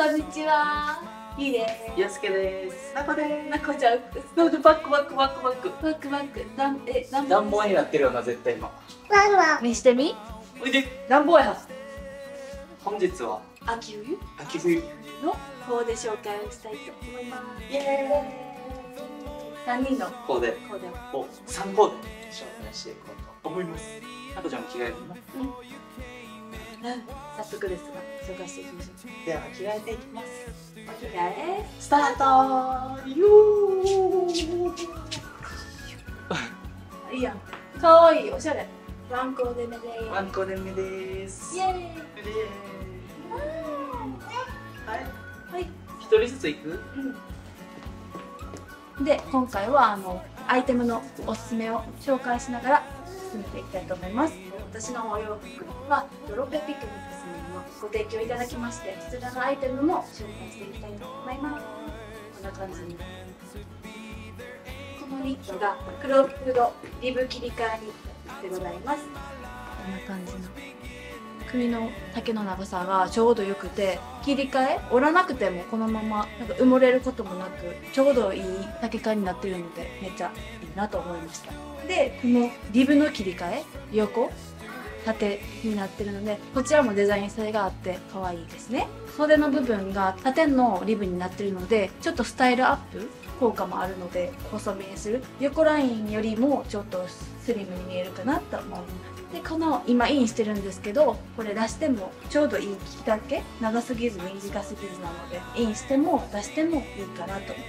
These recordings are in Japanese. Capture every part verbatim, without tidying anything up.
んにちは。いいね。 ゆうすけです。なこです。 なこちゃん。 バックバックバックバックバック。 バックバック。なん、え、なん暖房になってるよな、絶対今。 見してみ。 おいで。 暖房や。 本日は秋冬秋冬のコーデ紹介をしたいと思います。 イエーイ。 三人のコーデコーデを。 を三コーデ紹介していこうと思います。なこちゃんも着替えるの？ うん。早速ですが紹介していきましょう。 では着替えていきます。 お着替えスタート。よー。 いいやん。可愛いおしゃれ。ワンコーデ目です。 ワンコーデ目です。 イエーイ。 イエーイ。はい。 はい。 一人ずつ行く？ うん。で今回はあのアイテムのおすすめを紹介しながら進めていきたいと思います。私のお洋服はロペピクニックスのご提供いただきまして、そちらのアイテムも紹介していきたいと思います。こんな感じに。このニットが黒フードリブ切り替えニットでございます。こんな感じの首の丈の長さがちょうどよくて、切り替え折らなくてもこのままなんか埋もれることもなくちょうどいい丈感になってるのでめっちゃいいなと思いました。でこのリブの切り替え横縦になってるので、こちらもデザイン性があって可愛いですね。袖の部分が縦のリブになってるのでちょっとスタイルアップ効果もあるので細身にする。横ラインよりもちょっとスリムに見えるかなと思います。でこの今インしてるんですけど、これ出してもちょうどいい着丈、長すぎず短すぎずなのでインしても出してもいいかなと思います。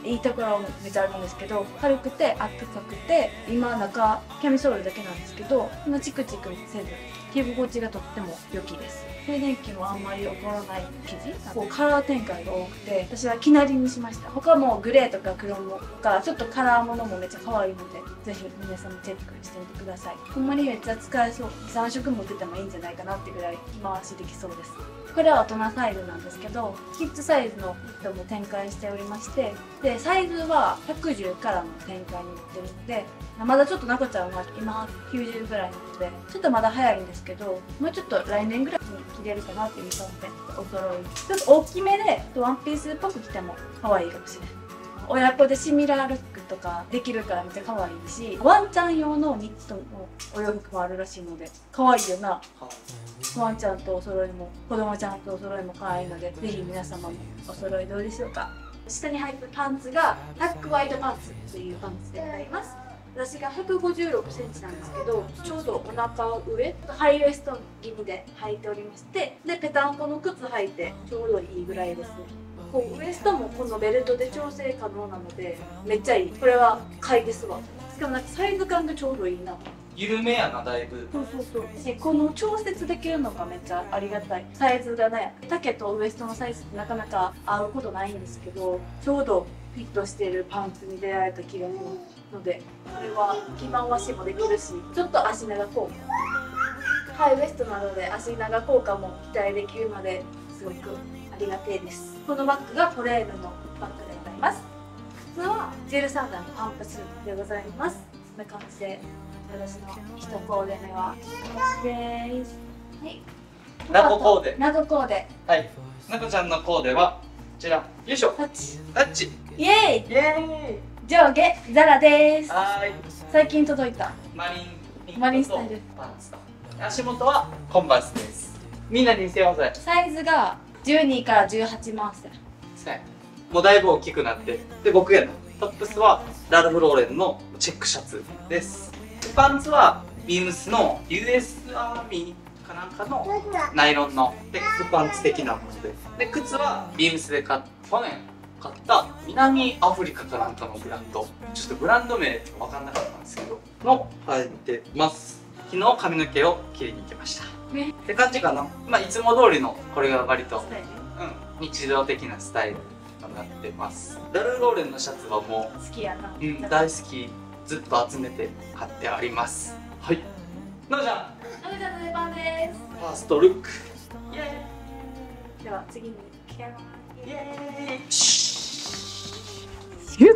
いいところもめっちゃあるんですけど、軽くてあったかくて、今中キャミソールだけなんですけどそんなチクチクせず着心地がとっても良きです。静電気もあんまり起こらない生地、こうカラー展開が多くて私は生成りにしました。他もグレーとか黒もとかちょっとカラーものもめっちゃ可愛いのでぜひ皆さんもチェックしてみてください。ほんまにめっちゃ使えそう。さんしょく持っててもいいんじゃないかなってぐらい着回しできそうです。これは大人サイズなんですけど、キッズサイズのニットも展開しておりまして、でサイズはひゃくじゅうからの展開になってるので、まだちょっとなこちゃんは今きゅうじゅうぐらいなのでちょっとまだ早いんですけど、もうちょっと来年ぐらいに着れるかなっていう感じでお揃いちょっと大きめでワンピースっぽく着ても可愛いかもしれない。親子でシミラールックとかできるからめっちゃ可愛いし、ワンちゃん用のニットのお洋服もあるらしいので可愛いよな。ワンちゃんとお揃いも子供ちゃんとお揃いも可愛いので、ぜひ皆様もお揃いどうでしょうか。下に履くパンツがタックワイドパンツというパンツでございます。私がひゃくごじゅうろくセンチなんですけど、ちょうどお腹上ハイウエスト気味で履いておりまして、でペタンコの靴履いてちょうどいいぐらいです。こうウエストもこのベルトで調整可能なのでめっちゃいい。これは買いですわ。しかもなんかサイズ感がちょうどいいな。 緩めやな、だいぶ。 そうそうそう。でこの調節できるのがめっちゃありがたい。サイズがね、丈とウエストのサイズってなかなか合うことないんですけど、ちょうどフィットしているパンツに出会えた気がするので、これは着回しもできるし、ちょっと足長効果、ハイウエストなので足長効果も期待できるのですごくありがてえです。このバッグがトレールのバッグでございます。靴はジェルサンダーのパンプスでございます。こんな感じで私の一コーデ目はです。はい。 なこコーデ。 なこコーデ。 はい。なこちゃんのコーデはこちら。よいしょ。 タッチ。 タッチ。 イエーイ。 イエ上下ザラです。 ーイ。はーい。 最近届いたマリンマリンスタイルパンツと足元はコンバースです。みんなに見せようぜ。 サイズがじゅうにからじゅうはちマンス。 もうだいぶ大きくなって、で僕やな。トップスはラルフローレンのチェックシャツです。パンツはビームスの ユーエス アーミーかなんかのナイロンのテックパンツ的なもので、で靴はビームスで買っ去年買った南アフリカかなんかのブランド、ちょっとブランド名分かんなかったんですけどの履いてます。昨日髪の毛を切りに行きましたって感じかな。まあいつも通りのこれが割と、うん、日常的なスタイルになってます。ラルフローレンのシャツはもう好きやな。 うん、大好き。ずっと集めて買ってあります。はい。なおちゃん。 なおちゃんの出番です。 ファーストルック。イエーイ。では次に着替えます。 ーイ。イエーイ。 シュッ。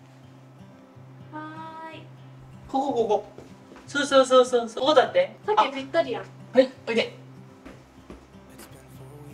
はーい。 ここここ。そうそうそうそうそう。ここだって。 さっきぴったりやん。 はい。おいで。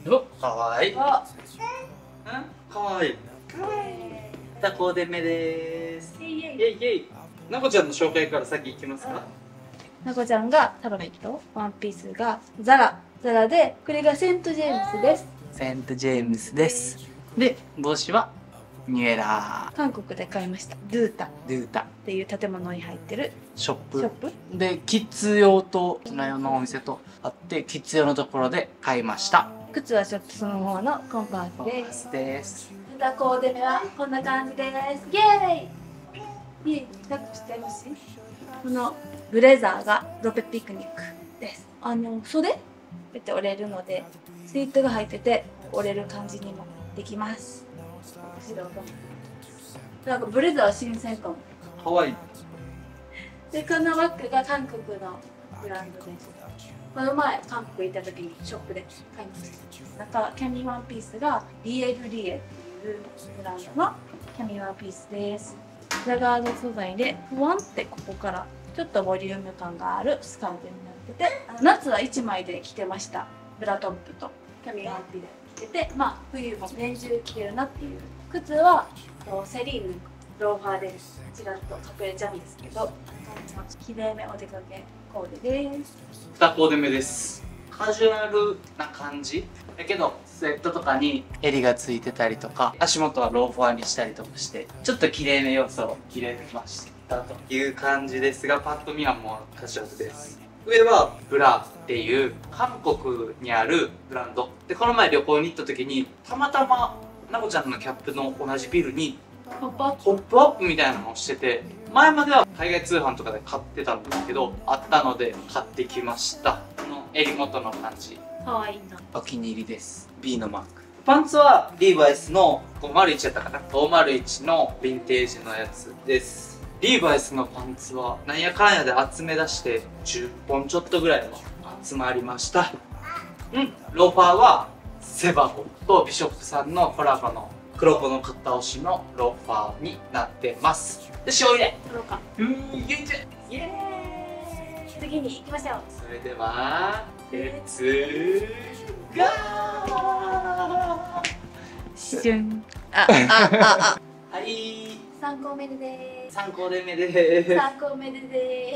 よっ、かわいい。 あ、 うん、かわいい。 かわいい。 タコデメです。 イエイイエイ。 イェイイェイ。なこちゃんの紹介から先行きますか。 なこちゃんがタロメット、ワンピースがザラ、ザラで、これがセントジェームスです。 セントジェームスです。で、帽子はニュエラー。 韓国で買いました。ドゥータっドゥータ。 ていう建物に入ってるショップ。 ショップ。 で、キッズ用と大人用のお店とあって、キッズ用のところで買いました。 靴はちょっとその方のコンバースです。 です。 またコーデ目はこんな感じです。イエーイ。イエーイ。タップしてほしい。このブレザーがロペピクニックです。あの袖って折れるので、スリットが入ってて折れる感じにもできます。後ろがなんかブレザー新鮮かも。 かわいい。 で、このバッグが韓国のブランドです。この前韓国行った時にショップで買いました。なんかキャミワンピースが ディーエフディーエ っていうブランドのキャミワンピースです。ザガード素材でふわんってここからちょっとボリューム感があるスカートになってて、夏はいちまいで着てました。ブラトップとキャミワンピで着てて、まあ冬も年中着れるなっていう。靴はセリーヌローファーです。ちらっと隠れちゃうんですけど、きれいめお出かけコーデです。 二コーデ目です。カジュアルな感じだけど、スウェットとかに襟がついてたりとか、足元はローファーにしたりとかして、ちょっときれいめ要素を入れましたという感じですが、パッと見はもうカジュアルです。上はブラっていう韓国にあるブランドで、この前旅行に行った時にたまたまなこちゃんのキャップの同じビルにポップアップポップアップみたいなのをしてて、前までは海外通販とかで買ってたんですけど、あったので買ってきました。この襟元の感じかわいいな。 お気に入りです。 B のマーク。パンツはリーバイスのごーまるいちやったかな、ごーまるいちのヴィンテージのやつです。リーバイスのパンツはなんやかんやで集め出してじゅっぽんちょっとぐらいは集まりました。うん、ローファーはセバゴとビショップさんのコラボの黒子の型押しのローファーになってます。で、塩入れ取ろうか。 うーイエイイエーイ。次に行きましょう。 それではレッツゴー。 シュン。あ、あ、あ、あ。 はい、 参考目でです。 参考で目でー参考目でです。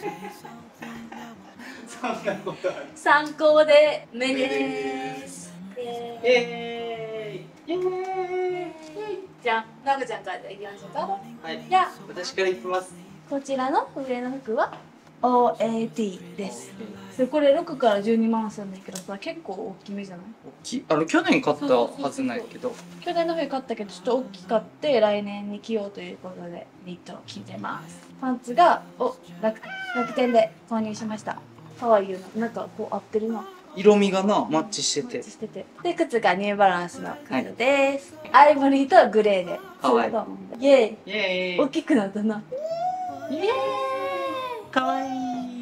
す。そんなことある。 参考で目です。 イエーイイエーイ。 じゃあ、なこちゃんからいきましょうか。 はい、 じゃあ、 私からいきます。 こちらの上の服は オーエーティー です。でこれろくからじゅうにまんするんだけどさ、結構大きめじゃない？ 大きい。あの去年買ったはずないけど、 去年の冬買ったけどちょっと大きかって来年に着ようということでニットを着てます。パンツがお楽楽天で購入しました。可愛いよな。なんかこう合ってるな。 色味がなマッチしてて、 しててで靴がニューバランスの靴です、はい、アイボリーとグレーでかわいい。 イエーイイエーイ。 大きくなったな。イエーイかわいい。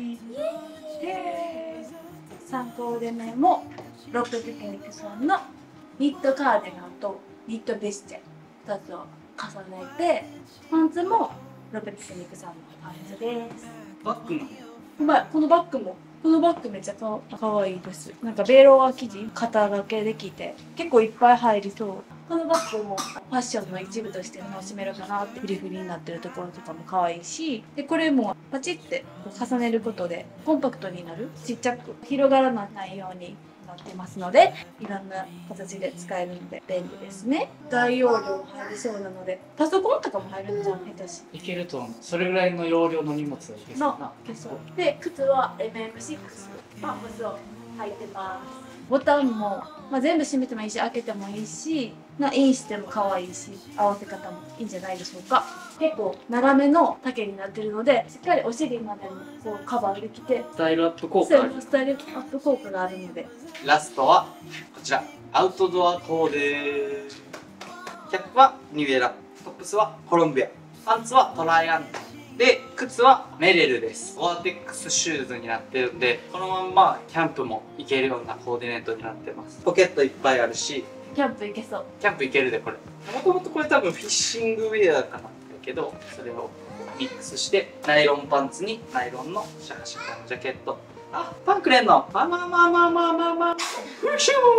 参考で目もロックピクニックさんのニットカーディガンとニットベストふたつを重ねて、パンツもロックピクニックさんのパンツです。 バッグもうまい。このバッグもこのバッグめっちゃかかわいいです。なんかベロア生地肩掛けできて結構いっぱい入りそう。このバッグもファッションの一部として楽しめるかなって。フリフリになってるところとかも可愛いし、でこれもパチって重ねることでコンパクトになる、ちっちゃく広がらないようになってますので、いろんな形で使えるので便利ですね。大容量入りそうなのでパソコンとかも入るんじゃん。下手しいけると思う。それぐらいの容量の荷物がいけそうな。 いけそうで、靴は エムエムシックス パンプスを履いてます。ボタンも、まあ、全部閉めてもいいし開けてもいいし、なインしても可愛いし、合わせ方もいいんじゃないでしょうか。結構長めの丈になってるので、しっかりお尻までもこうカバーできて、 スタイルアップ効果ある。 スタイルアップ効果があるので。 ラストはこちら、アウトドアコーデ。キャップはニューエラ、トップスはコロンビア、パンツはトライアンで、靴はメレルです。ゴアテックスシューズになってるんで、このまんまキャンプも行けるようなコーディネートになってます。ポケットいっぱいあるし、 キャンプ行けそう。 キャンプ行けるで。これもともとこれ多分フィッシングウェアかなんだけど、それをミックスしてナイロンパンツにナイロンのシャカシャカのジャケット。あ、パンくれんの。まあまあまあまあまあまあまあ。フシュ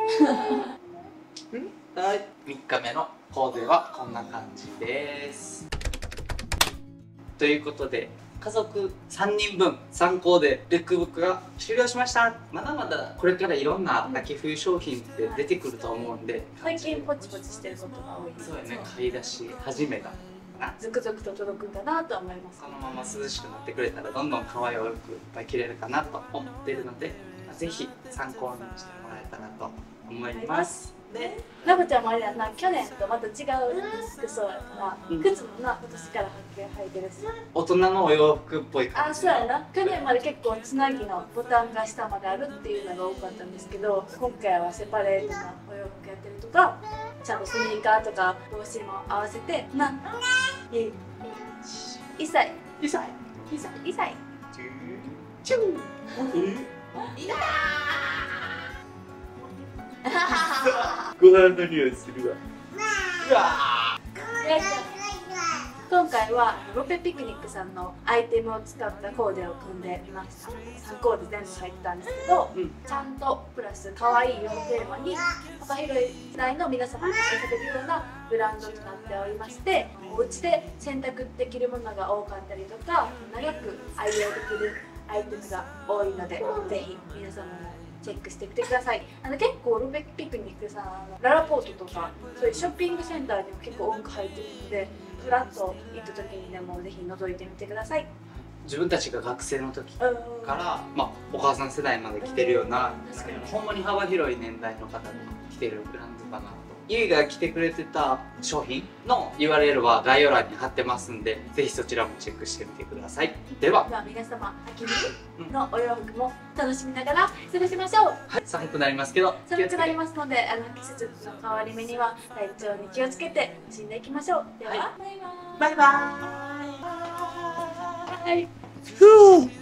はい、みっかめのコーデはこんな感じです。ということで家族さんにんぶんさんコーデルックブックが終了しました。まだまだこれからいろんな秋冬商品って出てくると思うんで、 最近ポチポチしてることが多い。 そうやね、買い出し始めたな。 続々と届くんだなと思います。 このまま涼しくなってくれたらどんどん可愛いお洋服いっぱい着れるかなと思っているので、ぜひ参考にしてもらえたらと思います。 で、ラブちゃんもあれやな、去年とまた違う服装やから、うん、靴もな、今年から履いてるし、 大人のお洋服っぽい感じ。 あ、そうやな。去年まで結構つなぎのボタンが下まであるっていうのが多かったんですけど、今回はセパレートなお洋服やってるとか、ちゃんとスニーカーとか帽子も合わせてな、いいさいいさいいさいいさいチューいやご飯の匂いするわ。うわ今回はロペピクニックさんのアイテムを使ったコーデを組んでみました。さんコーデ全部入ってたんですけど、うん、ちゃんとプラス可愛いをテーマに幅広い世代の皆様に愛されるようなブランドとなっておりまして、お家で洗濯できるものが多かったりとか長く愛用できるアイテムが多いので、ぜひ皆様もチェックしてみてください。あの結構ロペピクニックさん、ララポートとかそういうショッピングセンターにも結構多く入ってるので、フラッと行った時にでもぜひ覗いてみてください。 自分たちが学生の時から、まあ、お母さん世代まで着てるような、ほんまに幅広い年代の方が着てるブランドかなと。ゆいが着てくれてた商品の ユーアールエル は概要欄に貼ってますんで、ぜひそちらもチェックしてみてください。では、 では皆様、秋冬のお洋服も楽しみながら過ごしましょう。 はい、寒くなりますけど、 寒くなりますので、あの季節の変わり目には体調に気をつけて楽しんでいきましょう。では、はい、バイバーイ。バイバーイ。はい。